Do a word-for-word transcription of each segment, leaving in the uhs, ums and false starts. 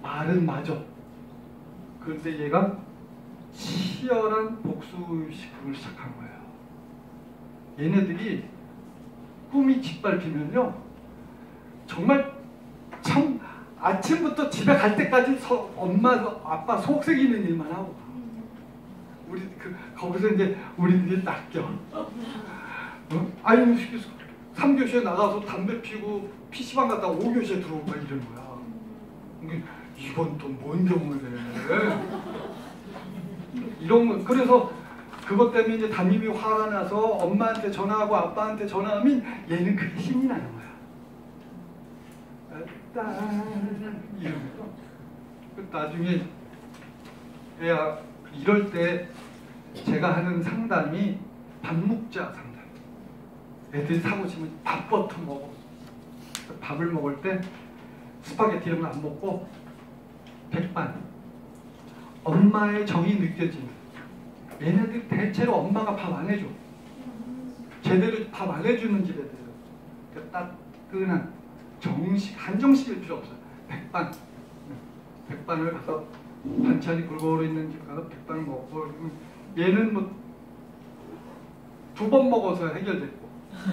말은 맞아. 그런데 얘가 치열한 복수식품을 시작한 거예요. 얘네들이 꿈이 짓밟히면요, 정말 참 아침부터 집에 갈 때까지 서, 엄마, 아빠 속 새기는 일만 하고, 우리 그 거기서 이제 우리들이 낚여. 어? 아유, 삼 교시에 나가서 담배 피고 피시방 갔다가 오 교시에 들어오고 막 이러는 거야. 이건 또 뭔 경우래. 이런 거. 그래서 그것 때문에 이제 담임이 화가 나서 엄마한테 전화하고 아빠한테 전화하면 얘는 그게 신이 나는 거야. 이러면서. 나중에 애야, 이럴 때 제가 하는 상담이 밥묵자 상담. 애들이 사고 싶으면 밥부터 먹어. 밥을 먹을 때 스파게티 이런 거 안 먹고 백반. 엄마의 정이 느껴지는. 얘네들 대체로 엄마가 밥 안 해줘. 제대로 밥 안 해주는 집 애들이에요. 그러니까 따끈한 정식, 한정식일 필요 없어요. 백반. 백반을 가서 반찬이 골고루 있는 집 가서 백반을 먹고, 얘는 뭐 두 번 먹어서 해결됐고.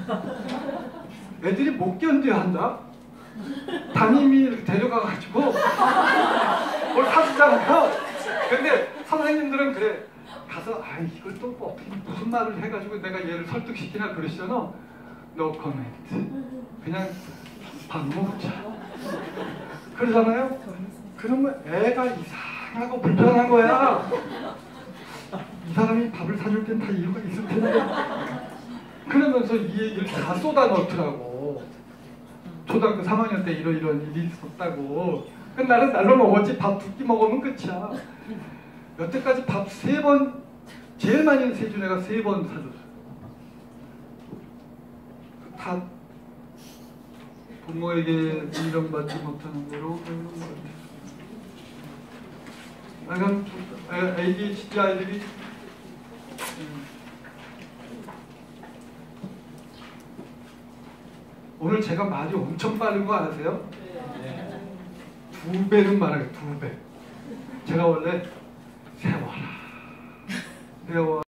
애들이 못 견뎌야 한다. 담임이 이렇게 데려가가지고 뭘 사주잖아요. 근데 선생님들은 그래. 가서 아 이걸 또 뭐 무슨 말을 해가지고 내가 얘를 설득시키나 그러시잖아. No comment. 그냥 밥 먹자. 그러잖아요. 그러면 애가 이상하고 불편한 거야. 이 사람이 밥을 사줄 땐 다 이유가 있을 텐데. 그러면서 이 얘기를 다 쏟아 넣더라고. 초등학교 삼 학년 때 이런 이런 일이 있었다고. 그 나는 날로 먹었지 밥 두 끼 먹으면 끝이야. 여태까지 밥 세 번, 제일 많이 세준 애가 세 번 사줬어요. 다 부모에게 인정받지 못하는 거로 그런 것 같아요. 약간 에이디에이치디 아이들이 오늘 제가 말이 엄청 빠른 거 아세요? 네. 두 배는 말해요. 두 배. 제가 원래 세워라. 세워.